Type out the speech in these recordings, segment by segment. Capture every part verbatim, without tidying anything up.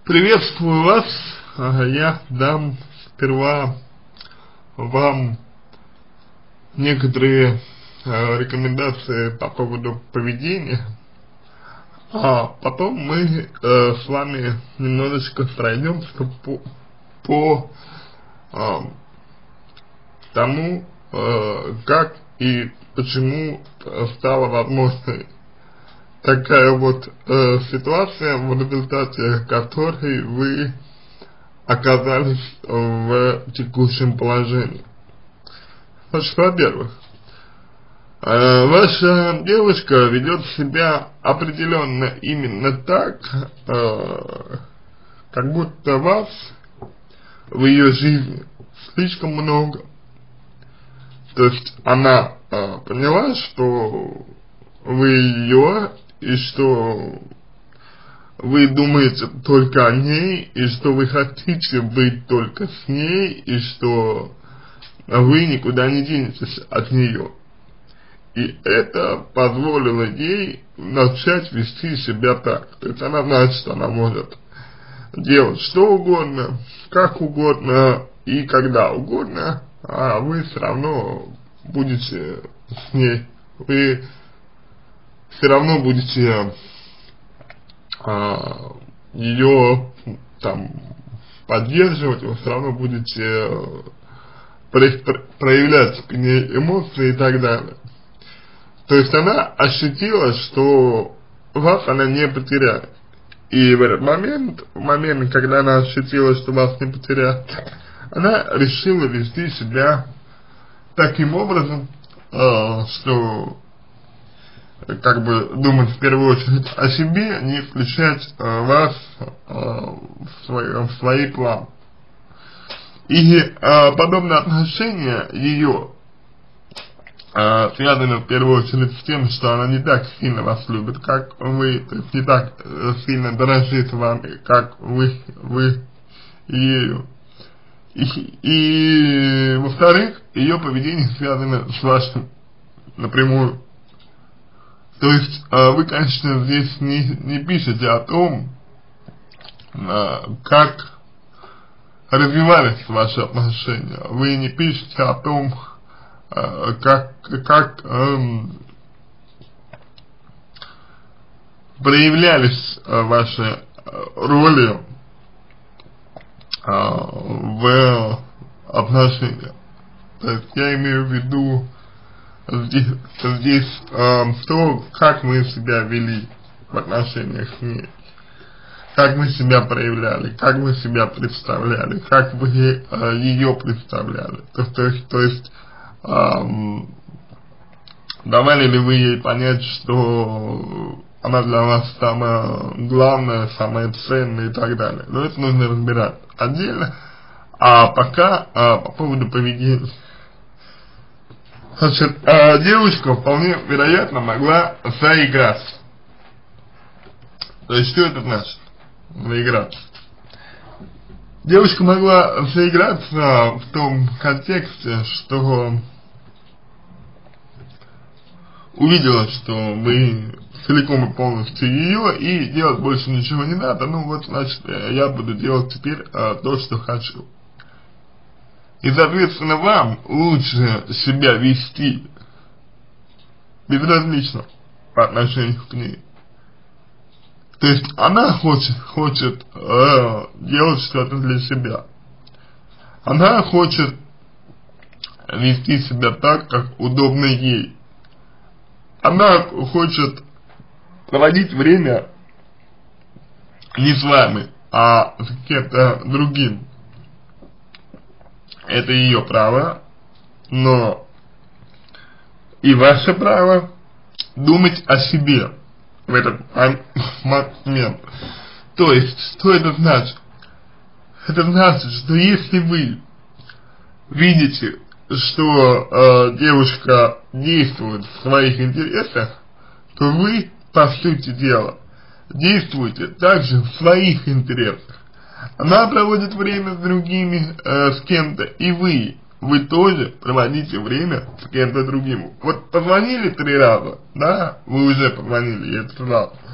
Приветствую вас. Я дам сперва вам некоторые э, рекомендации по поводу поведения, а потом мы э, с вами немножечко пройдемся по, по э, тому, э, как и почему стала возможной такая вот э, ситуация, в результате которой вы оказались в текущем положении. Значит, во-первых, э, ваша девушка ведет себя определенно именно так, э, как будто вас в ее жизни слишком много. То есть она э, поняла, что вы ее, и что вы думаете только о ней, и что вы хотите быть только с ней, и что вы никуда не денетесь от нее. И это позволило ей начать вести себя так. То есть она знает, что она может делать что угодно, как угодно и когда угодно, а вы все равно будете с ней. Вы все равно будете а, ее там поддерживать, вы все равно будете про проявлять к ней эмоции и так далее. То есть она ощутила, что вас она не потеряет. И в этот момент, в момент, когда она ощутила, что вас не потеряет, она решила вести себя таким образом, э, что как бы думать в первую очередь о себе, не включать э, вас э, в, свой, в свои планы. И э, подобное отношение ее э, связано в первую очередь с тем, что она не так сильно вас любит, как вы, то есть не так э, сильно дорожит вами, как вы, вы ею. И, и во-вторых, ее поведение связано с вашим напрямую. То есть э, вы, конечно, здесь не, не пишете о том, э, как развивались ваши отношения. Вы не пишете о том, э, как, как э, проявлялись э, ваши роли э, в отношениях. То есть я имею в виду Здесь, здесь э, то, как мы себя вели в отношениях с ней, как мы себя проявляли, как мы себя представляли, как вы э, ее представляли. То, то есть, то есть э, давали ли вы ей понять, что она для вас самая главная, самая ценная и так далее. Но это нужно разбирать отдельно. А пока э, по поводу поведения. Значит, э, девушка вполне вероятно могла заиграться. То есть, что это значит? Заиграться. Девушка могла заиграться в том контексте, что увидела, что вы целиком и полностью ее, и делать больше ничего не надо. Ну вот, значит, я буду делать теперь э, то, что хочу. И, соответственно, вам лучше себя вести безразлично по отношению к ней. То есть она хочет, хочет э, делать что-то для себя. Она хочет вести себя так, как удобно ей. Она хочет проводить время не с вами, а с кем-то другим. Это ее право, но и ваше право думать о себе в этот момент. То есть, что это значит? Это значит, что если вы видите, что э, девушка действует в своих интересах, то вы, по сути дела, действуете также в своих интересах. Она проводит время с другими, э, с кем-то, и вы, вы тоже проводите время с кем-то другим. Вот позвонили три раза, да, вы уже позвонили, я три раза.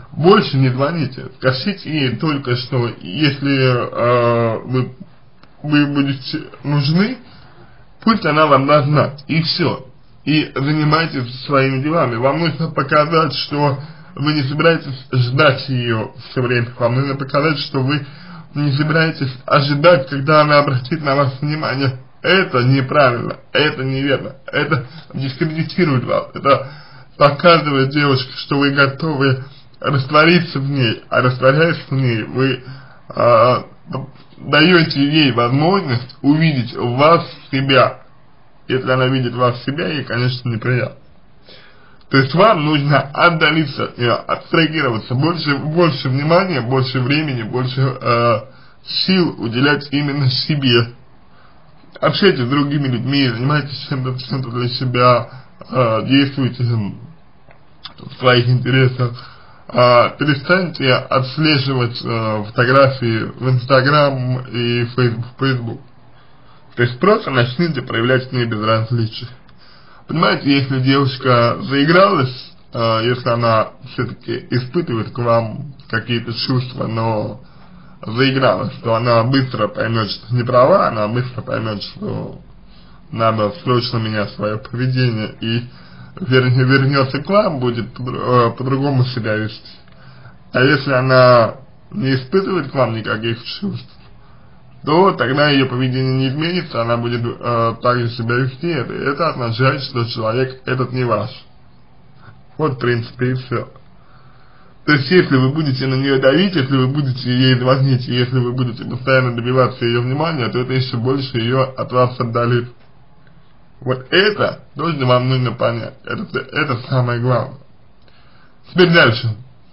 больше не звоните, скажите ей только, что если э, вы, вы будете нужны, пусть она вам даст знать, и все. И занимайтесь своими делами. Вам нужно показать, что вы не собираетесь ждать ее все время. Вам нужно показать, что вы не собираетесь ожидать, когда она обратит на вас внимание. Это неправильно, это неверно, это дискредитирует вас, это показывает девушке, что вы готовы раствориться в ней, а растворяясь в ней, вы э, даете ей возможность увидеть в вас себя. Если она видит в вас себя, ей, конечно, неприятно. То есть вам нужно отдалиться от нее, абстрагироваться, больше, больше внимания, больше времени, больше э, сил уделять именно себе. Общайтесь с другими людьми, занимайтесь чем-то чем для себя, э, действуйте в своих интересах, э, перестаньте отслеживать э, фотографии в Инстаграм и в Фейсбук. То есть просто начните проявлять к ней безразличие. Понимаете, если девушка заигралась, э, если она все-таки испытывает к вам какие-то чувства, но заигралась, то она быстро поймет, что не права, она быстро поймет, что надо срочно менять свое поведение и вер, вернется к вам, будет э, по-другому себя вести. А если она не испытывает к вам никаких чувств, то тогда ее поведение не изменится, она будет э, так же себя вести, это, это означает, что человек этот не ваш. Вот в принципе и все. То есть если вы будете на нее давить, если вы будете ей звонить, если вы будете постоянно добиваться ее внимания, то это еще больше ее от вас отдалит. Вот это тоже вам нужно понять, это, это самое главное. Теперь дальше.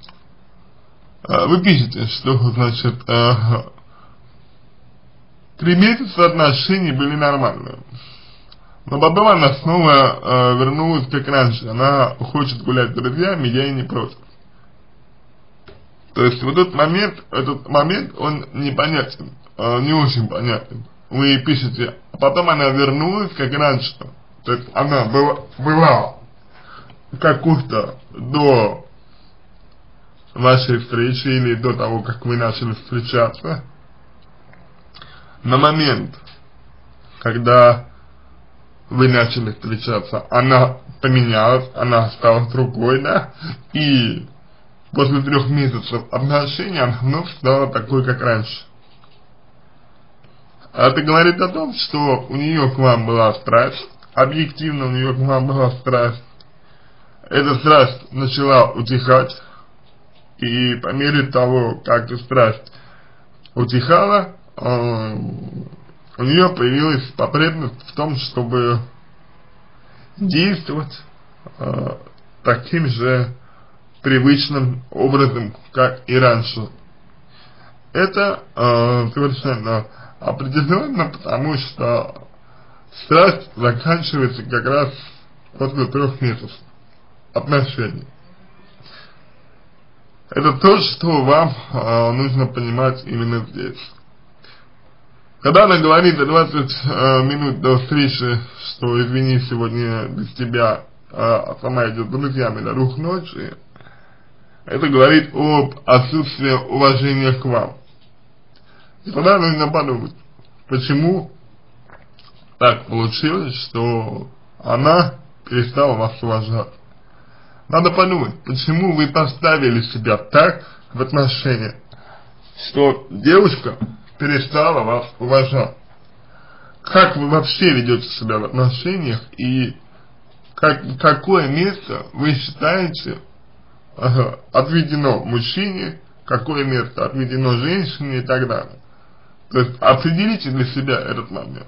Вы пишете, что значит... Три месяца отношений были нормальные. Но потом она снова э, вернулась как раньше. Она хочет гулять с друзьями, я и не против. То есть вот этот момент, этот момент, он непонятен, э, не очень понятен. Вы пишете, а потом она вернулась как раньше. То есть она была, была какую-то до вашей встречи или до того, как вы начали встречаться. На момент, когда вы начали встречаться, она поменялась, она стала другой, да, и после трех месяцев отношений она вновь стала такой, как раньше. Это говорит о том, что у нее к вам была страсть, объективно у нее к вам была страсть. Эта страсть начала утихать, и по мере того, как эта страсть утихала, у нее появилась потребность в том, чтобы действовать э, таким же привычным образом, как и раньше. Это э, совершенно определенно, потому что страсть заканчивается как раз после трех месяцев отношений. Это то, что вам э, нужно понимать именно здесь. Когда она говорит за двадцать э, минут до встречи, что извини, сегодня без тебя, а сама идет с друзьями до двух ночи, это говорит об отсутствии уважения к вам. И тогда нужно подумать, почему так получилось, что она перестала вас уважать. Надо подумать, почему вы поставили себя так в отношениях, что девушка перестала вас уважать. Как вы вообще ведете себя в отношениях и как, какое место вы считаете ага, отведено мужчине, какое место отведено женщине и так далее. То есть определите для себя этот момент.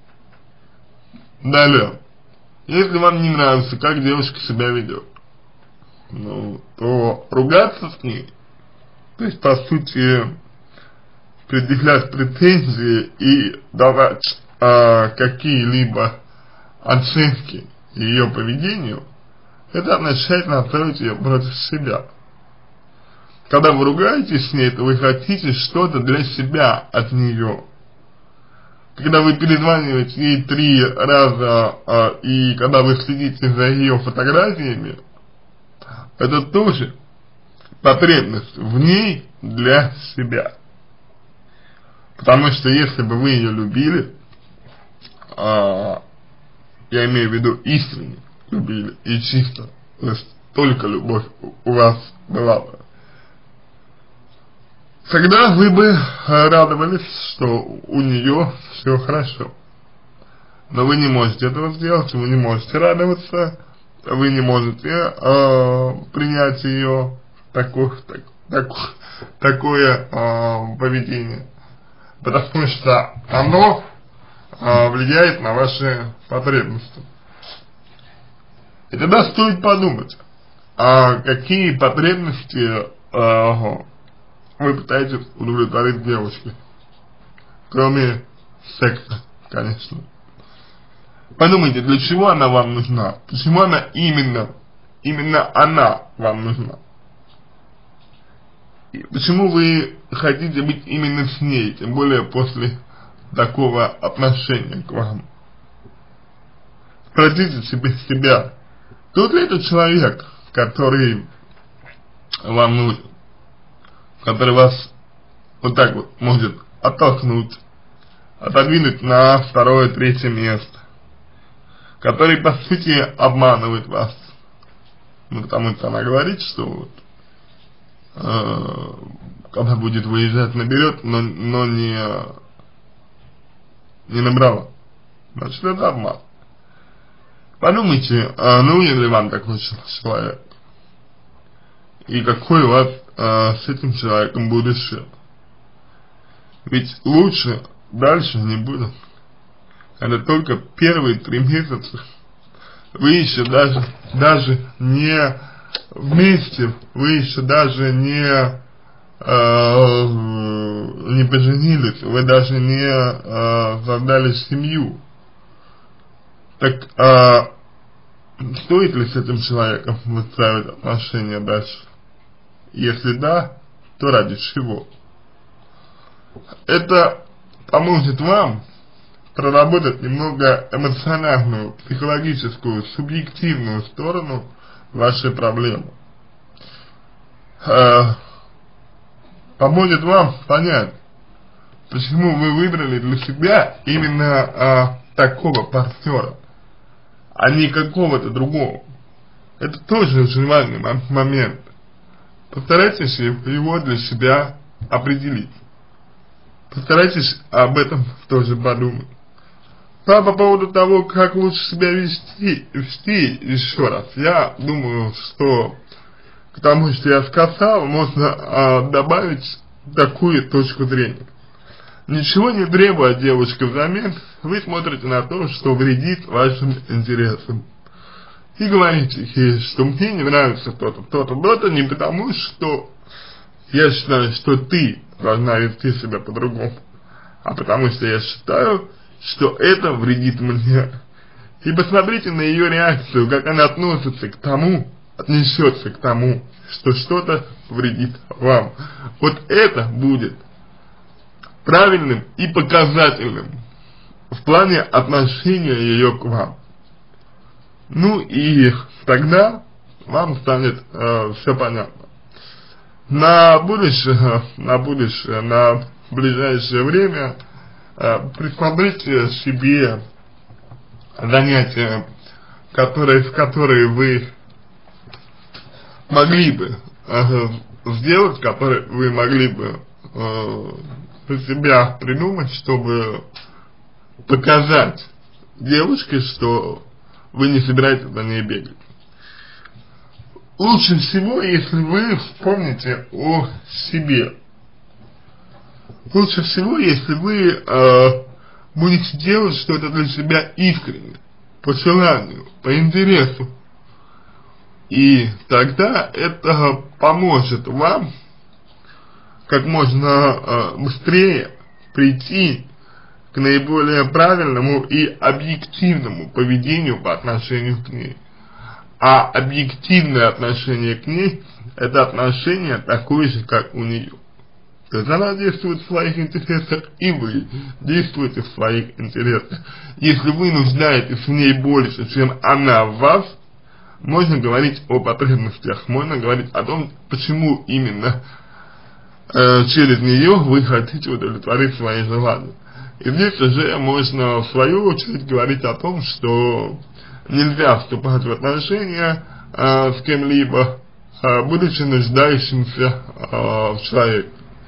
Далее. Если вам не нравится, как девушка себя ведет, ну, то ругаться с ней, то есть по сути предъявлять претензии и давать э, какие-либо оценки ее поведению, это означает настроить ее против себя. Когда вы ругаетесь с ней, то вы хотите что-то для себя от нее. Когда вы перезваниваете ей три раза, э, и когда вы следите за ее фотографиями, это тоже потребность в ней для себя. Потому что если бы вы ее любили, а, я имею в виду искренне любили и чисто, то есть только любовь у вас была бы, тогда вы бы радовались, что у нее все хорошо. Но вы не можете этого сделать, вы не можете радоваться, вы не можете э, принять ее такое, так, так, такое э, поведение, потому что оно э, влияет на ваши потребности. И тогда стоит подумать, а какие потребности э, вы пытаетесь удовлетворить девушке, кроме секса, конечно. Подумайте, для чего она вам нужна, почему она именно, именно она вам нужна. И почему вы хотите быть именно с ней, тем более после такого отношения к вам. Спросите себе себя, тот ли это человек, который вам нужен, который вас вот так вот может оттолкнуть, отодвинуть на второе, третье место, который по сути обманывает вас. Ну, потому что она говорит, что вот, э, когда будет выезжать, наберет, но, но не, не набрала. Значит, это обман. Подумайте, э, нужен ли вам такой человек? И какой у вас э, с этим человеком будущее? Ведь лучше дальше не будет. Это только первые три месяца. Вы еще даже, даже не вместе, вы еще даже не, э, не поженились, вы даже не э, создали семью. Так э, стоит ли с этим человеком выстраивать отношения дальше? Если да, то ради чего? Это поможет вам проработать немного эмоциональную, психологическую, субъективную сторону вашей проблемы. Э, поможет вам понять, почему вы выбрали для себя именно э, такого партнера, а не какого-то другого. Это тоже очень важный момент. Постарайтесь его для себя определить. Постарайтесь об этом тоже подумать. А по поводу того, как лучше себя вести, вести еще раз, я думаю, что к тому, что я сказал, можно а, добавить такую точку зрения. Ничего не требуя девушка взамен, вы смотрите на то, что вредит вашим интересам. И говорите ей, что мне не нравится то-то, то-то, то-то, не потому, что я считаю, что ты должна вести себя по-другому, а потому что я считаю, что это вредит мне. И посмотрите на ее реакцию, как она относится к тому, отнесется к тому, что что-то вредит вам. Вот это будет правильным и показательным в плане отношения ее к вам. Ну и тогда вам станет э, все понятно. На будущее, на будущее, на ближайшее время э, присмотрите себе занятия, которые, в которые вы могли бы э, сделать, которые вы могли бы э, для себя придумать, чтобы показать девушке, что вы не собираетесь за ней бегать. Лучше всего, если вы вспомните о себе. Лучше всего, если вы э, будете делать что-то для себя искренне, по желанию, по интересу. И тогда это поможет вам как можно э, быстрее прийти к наиболее правильному и объективному поведению по отношению к ней. А объективное отношение к ней – это отношение такое же, как у нее. То есть она действует в своих интересах, и вы действуете в своих интересах. Если вы нуждаетесь в ней больше, чем она в вас, можно говорить о потребностях, можно говорить о том, почему именно э, через нее вы хотите удовлетворить свои желания. И здесь уже можно в свою очередь говорить о том, что нельзя вступать в отношения э, с кем-либо, э, будучи нуждающимся э, в человеке.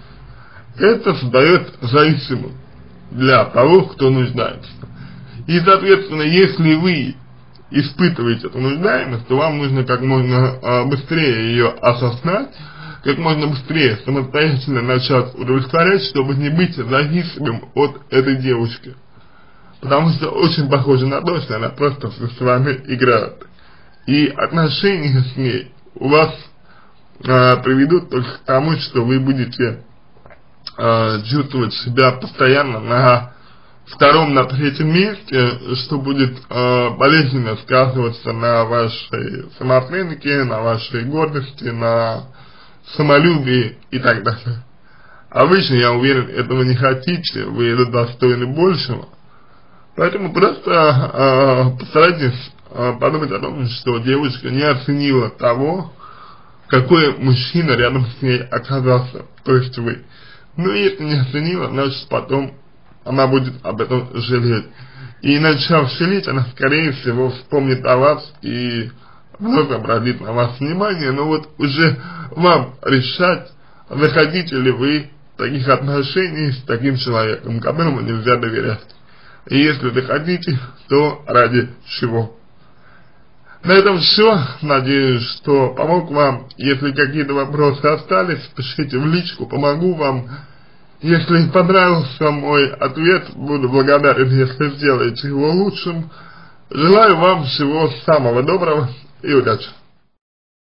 Это создает зависимость для того, кто нуждается. И, соответственно, если вы испытываете эту нуждаемость, то вам нужно как можно э, быстрее ее осознать, как можно быстрее самостоятельно начать удовлетворять, чтобы не быть зависимым от этой девушки. Потому что очень похоже на то, что она просто с вами играет. И отношения с ней у вас э, приведут только к тому, что вы будете э, чувствовать себя постоянно на втором, на третьем месте, что будет э, болезненно сказываться на вашей самооценке, на вашей гордости, на самолюбии и так далее. А вы же, я уверен, этого не хотите, вы достойны большего. Поэтому просто э, постарайтесь э, подумать о том, что девушка не оценила того, какой мужчина рядом с ней оказался, то есть вы. Ну и если не оценила, значит потом она будет об этом жалеть. И начав жалеть, она скорее всего вспомнит о вас и вновь обратит на вас внимание, но вот уже вам решать, захотите ли вы таких отношений с таким человеком, которому нельзя доверять. И если захотите, то ради чего. На этом все. Надеюсь, что помог вам. Если какие-то вопросы остались, пишите в личку, помогу вам. Если понравился мой ответ, буду благодарен, если сделаете его лучшим. Желаю вам всего самого доброго и удачи.